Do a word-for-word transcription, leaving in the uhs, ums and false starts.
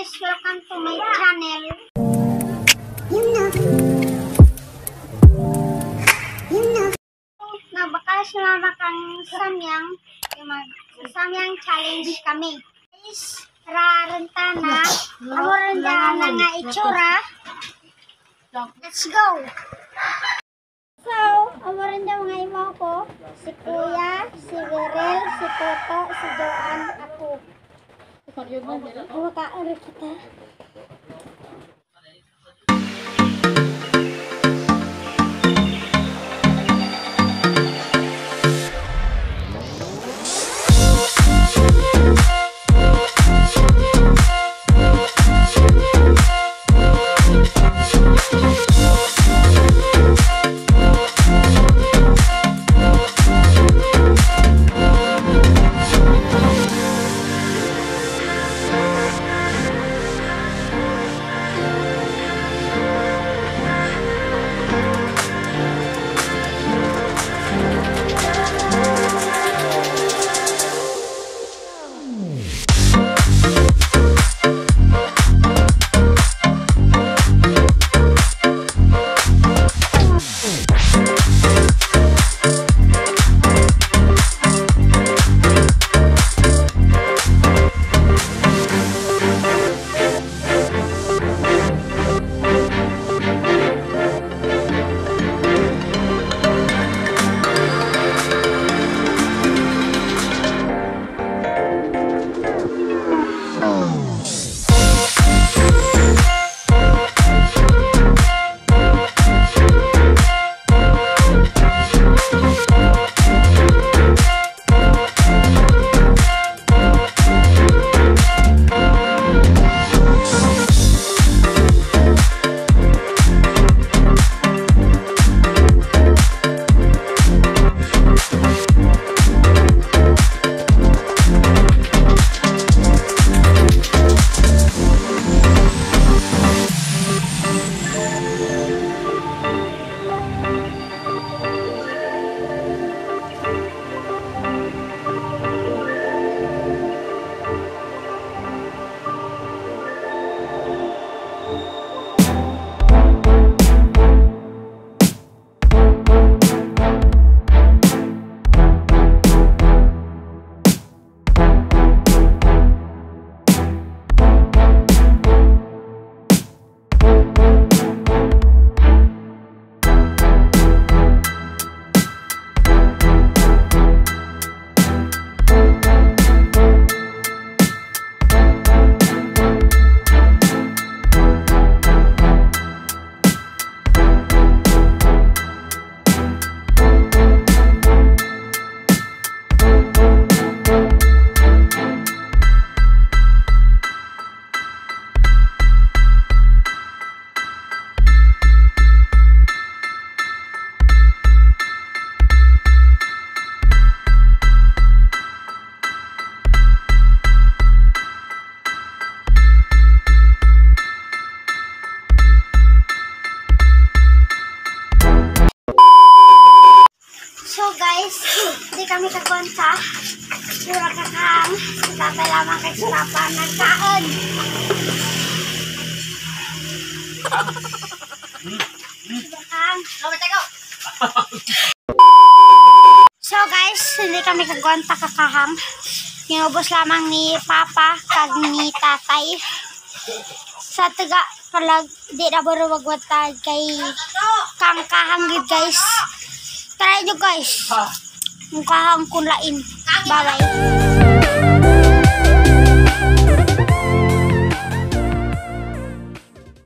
guys, welcome to my channel. Nah, bakal selama kang Samyang, mag Samyang challenge kami. Guys, rarentana, amo rendana nga itsura. Let's go. So, amo renda mga imo ko, si Kuya, si Virel, si Toto, si Joan, ako. Kumakain kita. Guys, hindi kami kakonta. Pura kakang. Tatay lamang kay sarapan ng kaon. Kakang. So guys, hindi kami kakonta kakaham. Inubos lamang ni Papa kag ni Tatay. Sa taga kalag di na baruwagwatag kay kang kahang guys. Try nyo guys. Mukhang kunlain. Bye bye.